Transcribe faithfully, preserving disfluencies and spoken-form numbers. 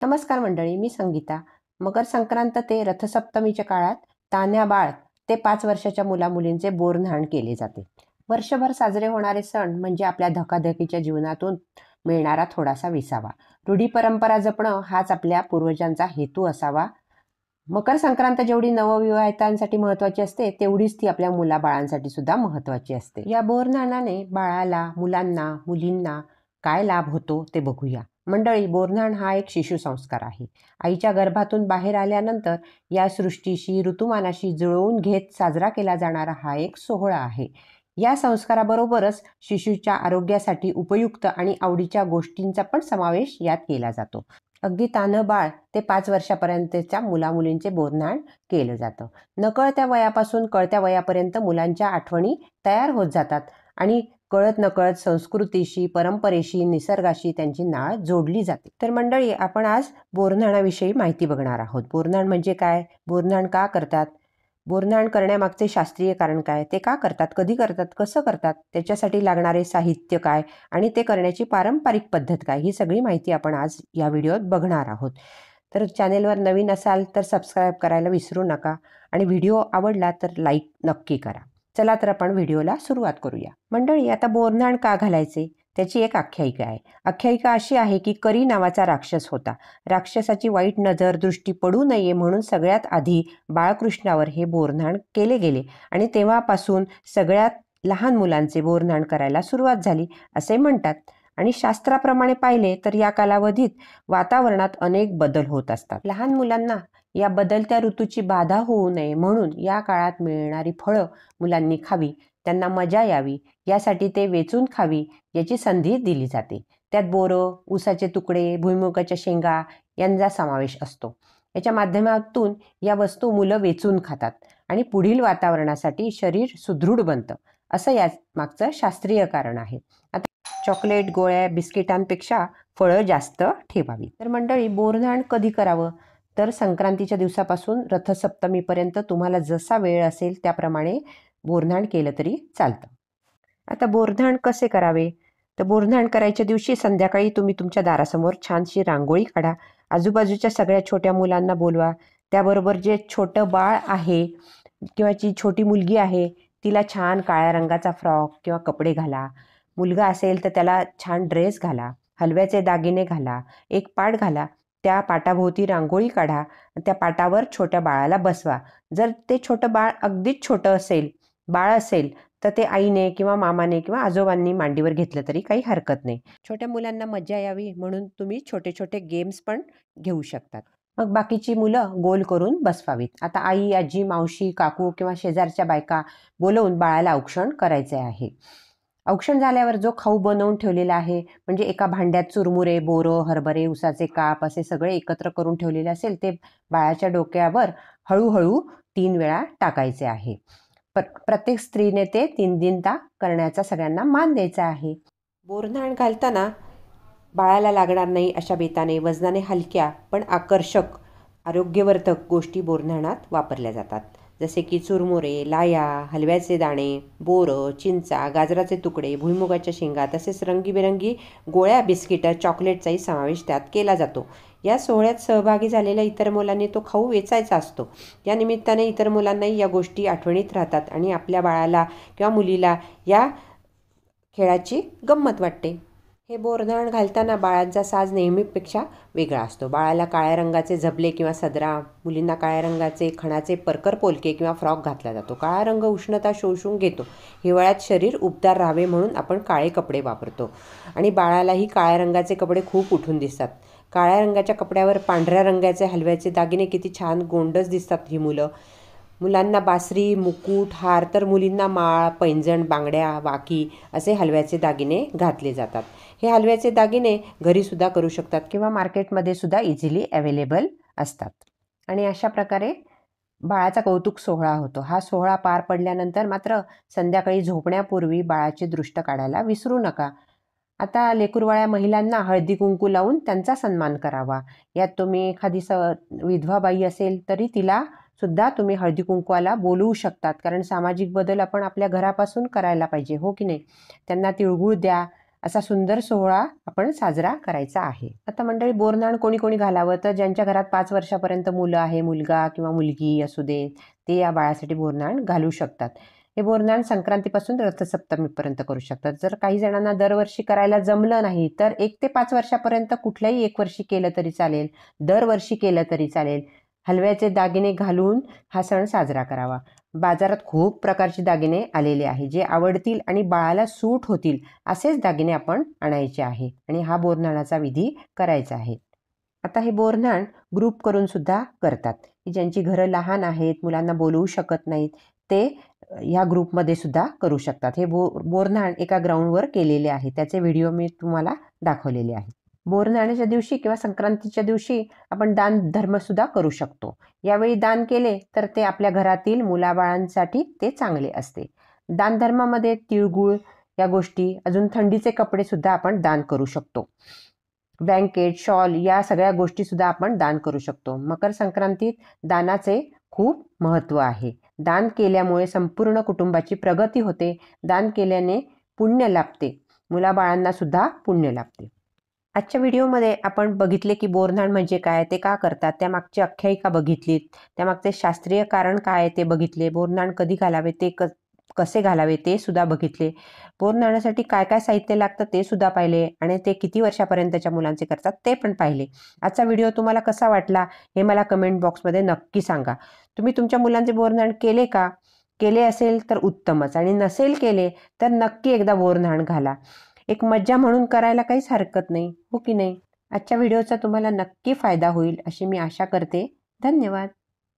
नमस्कार मंडळी, मी संगीता. मकर संक्रांत ते रथसप्तमीच्या काळात तान्ह्या बाळ ते पाच वर्षाच्या मुलामुलींचे बोरन्हाण केले जाते. वर्षभर साजरे होणारे सण म्हणजे आपल्या धकाधकीच्या जीवनातून मिळणारा थोडासा विसावा. रूढी परंपरा जपणं हाच आपल्या पूर्वजांचा हेतू असावा. मकर संक्रांत जेवढी नवविवाहितांसाठी महत्त्वाची असते, तेवढीच ती आपल्या मुलाबाळांसाठी सुद्धा महत्त्वाची असते. या बोरन्हाणाने बाळाला, मुलांना, मुलींना काय लाभ होतो ते बघूया. मंडळी, बोरन्हाण हा एक शिशुसंस्कार आहे. आईच्या गर्भातून बाहेर आल्यानंतर या सृष्टीशी, ऋतुमानाशी जुळवून घेत साजरा केला जाणारा हा एक सोहळा आहे. या संस्काराबरोबरच शिशूच्या आरोग्यासाठी उपयुक्त आणि आवडीच्या गोष्टींचा पण समावेश यात केला जातो. अगदी तान्हं बाळ ते पाच वर्षापर्यंतच्या मुलामुलींचे बोरन्हाण केलं जातं. नकळत्या वयापासून कळत्या वयापर्यंत मुलांच्या आठवणी तयार होत जातात आणि कळत नकळत संस्कृतीशी, परंपरेशी, निसर्गाशी त्यांची नाळ जोडली जाते. तर मंडळी, आपण आज बोरन्हाणाविषयी माहिती बघणार आहोत. बोरन्हाण म्हणजे काय? बोरन्हाण का करतात? बोरन्हाण करण्यामागचे शास्त्रीय कारण काय? ते का करतात? कधी करतात? कसं करतात? त्याच्यासाठी लागणारे साहित्य काय? आणि ते करण्याची पारंपरिक पद्धत काय? ही सगळी माहिती आपण आज या व्हिडिओत बघणार आहोत. तर चॅनेलवर नवीन असाल तर सबस्क्राईब करायला विसरू नका आणि व्हिडिओ आवडला तर लाईक नक्की करा. चला तर आपण व्हिडिओला सुरुवात करूया. मंडळी, आता बोरन्हाण का घालायचे? त्याची एक आख्यायिका आहे. आख्यायिका अशी आहे की करी नावाचा राक्षस होता. राक्षसाची वाईट नजर, दृष्टी पडू नये म्हणून सगळ्यात आधी बाळकृष्णावर हे बोरन्हाण केले गेले आणि तेव्हापासून सगळ्यात लहान मुलांचे बोरन्हाण करायला सुरुवात झाली असे म्हणतात. आणि शास्त्राप्रमाणे पाहिले तर या कालावधीत वातावरणात अनेक बदल होत असतात. लहान मुलांना या बदलत्या ऋतूची बाधा होऊ नये म्हणून या काळात मिळणारी फळं मुलांनी खावी, त्यांना मजा यावी यासाठी ते वेचून खावी याची संधी दिली जाते. त्यात बोरं, ऊसाचे तुकडे, भुईमुगाच्या शेंगा यांचा समावेश असतो. याच्या माध्यमातून या वस्तू मुलं वेचून खातात आणि पुढील वातावरणासाठी शरीर सुदृढ बनतं, असं या मागचं शास्त्रीय कारण आहे. आता चॉकलेट, गोळ्या, बिस्किटांपेक्षा फळं जास्त ठेवावी. तर मंडळी, बोरन्हाण कधी करावं? तर संक्रांतीच्या दिवसापासून रथसप्तमीपर्यंत तुम्हाला जसा वेळ असेल त्याप्रमाणे बोरन्हाण केलं तरी चालतं. आता बोरन्हाण कसे करावे? तर बोरन्हाण करायच्या दिवशी संध्याकाळी तुम्ही तुमच्या दारासमोर छानशी रांगोळी काढा. आजूबाजूच्या सगळ्या छोट्या मुलांना बोलवा. त्याबरोबर जे छोटं बाळ आहे किंवा जी छोटी मुलगी आहे तिला छान काळ्या रंगाचा फ्रॉक किंवा कपडे घाला. मुलगा असेल तर त्याला छान ड्रेस घाला, हलव्याचे दागिने घाला, एक पाट घाला. त्या पाटाभोवती रांगोळी काढा. त्या पाटावर छोट्या बाळाला बसवा. जर ते छोटं बाळ अगदीच छोटं असेल, बाळ असेल तर ते आईने किंवा मामाने किंवा आजोबांनी मांडीवर घेतलं तरी काही हरकत नाही. छोट्या मुलांना मजा यावी म्हणून तुम्ही छोटे छोटे गेम्स पण घेऊ शकतात. मग बाकीची मुलं गोल करून बसवावीत. आता आई, आजी, मावशी, काकू किंवा शेजारच्या बायका बोलवून बाळाला औक्षण करायचे आहे. औक्षण झाल्यावर जो खाऊ बनवून ठेवलेला आहे, म्हणजे एका भांड्यात चुरमुरे, बोरं, हरभरे, उसाचे काप असे सगळे एकत्र करून ठेवलेले असेल ते बाळाच्या डोक्यावर हळूहळू तीन वेळा टाकायचे आहे. प्रत्येक स्त्रीने ते तीन दिनता करण्याचा सगळ्यांना मान द्यायचा आहे. बोरन्हाण घालताना बाळाला लागणार नाही अशा बेताने, वजनाने हलक्या पण आकर्षक, आरोग्यवर्धक गोष्टी बोरन्हाणात वापरल्या जातात. जसे की चुरमुरे, लाया, हलव्याचे दाणे, बोरं, चिंचा, गाजराचे तुकडे, भुईमुगाच्या शेंगा तसेच रंगीबेरंगी गोळ्या, बिस्किटं, चॉकलेटचाही समावेश त्यात केला जातो. या सोहळ्यात सहभागी झालेल्या इतर मुलांनी तो खाऊ वेचायचा असतो. या निमित्ताने इतर मुलांनाही या गोष्टी आठवणीत राहतात आणि आपल्या बाळाला किंवा मुलीला या खेळाची गंमत वाटते. हे बोरन्हाण घालताना बाळांचा साज नेहमीपेक्षा वेगळा असतो. बाळाला काळ्या रंगाचे झबले किंवा सदरा, मुलींना काळ्या रंगाचे खणाचे परकर पोलके किंवा फ्रॉक घातला जातो. काळा रंग उष्णता शोषून घेतो. हिवाळ्यात शरीर उबदार राहावे म्हणून आपण काळे कपडे वापरतो आणि बाळालाही काळ्या रंगाचे कपडे खूप उठून दिसतात. काळ्या रंगाच्या कपड्यावर पांढऱ्या रंगाचे हलव्याचे दागिने किती छान गोंडस दिसतात ही मुलं. मुलांना बासरी, मुकुट, हार तर मुलींना माळ, पैंजण, बांगड्या, वाकी असे हलव्याचे दागिने घातले जातात. हे हलव्याचे दागिने घरीसुद्धा करू शकतात किंवा मार्केटमध्ये सुद्धा इझिली अवेलेबल असतात. आणि अशा प्रकारे बाळाचा कौतुक सोहळा होतो. हा सोहळा पार पडल्यानंतर मात्र संध्याकाळी झोपण्यापूर्वी बाळाची दृष्ट काढायला विसरू नका. आता लेकरवाळ्या महिलांना हळदी कुंकू लावून त्यांचा सन्मान करावा. यात तुम्ही एखादी स विधवा बाई असेल तरी तिला सुद्धा तुम्ही हळदी कुंकवाला बोलवू शकतात, कारण सामाजिक बदल आपण आपल्या घरापासून करायला पाहिजे, हो की नाही. त्यांना तिळगुळ द्या, असा सुंदर सोहळा आपण साजरा करायचा आहे. आता मंडळी, बोरनाण कोणी कोणी घालावं, तर ज्यांच्या घरात पाच वर्षापर्यंत मुलं आहे, मुलगा किंवा मुलगी असू दे, ते या बाळासाठी बोरनाण घालू शकतात. हे बोरनाण संक्रांतीपासून रथसप्तमीपर्यंत करू शकतात. जर काही जणांना दरवर्षी करायला जमलं नाही, तर एक ते पाच वर्षापर्यंत कुठल्याही एक वर्षी केलं तरी चालेल, दरवर्षी केलं तरी चालेल. हलव्याचे दागिने घालून हा सण साजरा करावा. बाजारात खूप प्रकारचे दागिने आलेले आहे, जे आवडतील आणि बाळाला सूट होतील असेच दागिने आपण आणायचे आहे आणि हा बोरनाणाचा विधी करायचा आहे. आता हे बोरनाण ग्रुप करून सुद्धा करतात, की ज्यांची घरं लहान आहेत, मुलांना बोलवू शकत नाहीत, ते ह्या ग्रुपमध्ये सुद्धा करू शकतात. हे बो बोरनाण एका ग्राउंडवर केलेले आहे, त्याचे व्हिडिओ मी तुम्हाला दाखवलेले आहे. बोरनाण्याच्या दिवशी किंवा संक्रांतीच्या दिवशी आपण दान धर्म सुद्धा करू शकतो. यावेळी दान केले तर ते आपल्या घरातील मुलाबाळांसाठी ते चांगले असते. दानधर्मामध्ये तिळगुळ या गोष्टी, अजून थंडीचे कपडे सुद्धा आपण दान करू शकतो. ब्लँकेट, शॉल या सगळ्या गोष्टी सुद्धा आपण दान करू शकतो. मकर संक्रांतीत दानाचे खूप महत्त्व आहे. दान केल्यामुळे संपूर्ण कुटुंबाची प्रगती होते. दान केल्याने पुण्य लाभते, मुलाबाळांना सुद्धा पुण्य लाभते. आजच्या व्हिडिओमध्ये आपण बघितले की बोरनाण म्हणजे काय, ते का करतात, त्यामागची आख्यायिका बघितलीत, त्यामागचे शास्त्रीय कारण काय ते बघितले, बोरनाण कधी घालावे, ते क कसे घालावे ते सुद्धा बघितले, बोरनाण्यासाठी काय काय साहित्य लागतं ते सुद्धा पाहिले आणि ते किती वर्षापर्यंतच्या मुलांचे करतात ते पण पाहिले. आजचा व्हिडिओ तुम्हाला कसा वाटला हे मला कमेंट बॉक्समध्ये नक्की सांगा. तुम्ही तुमच्या मुलांचे बोरनाण केले का? केले असेल तर उत्तमच, आणि नसेल केले तर नक्की एकदा बोरनाण घाला. एक मज्जा म्हणून करायला काहीच हरकत नाही, हो की नाही? आजच्या व्हिडिओचा तुम्हाला नक्की फायदा होईल अशी मी आशा करते. धन्यवाद.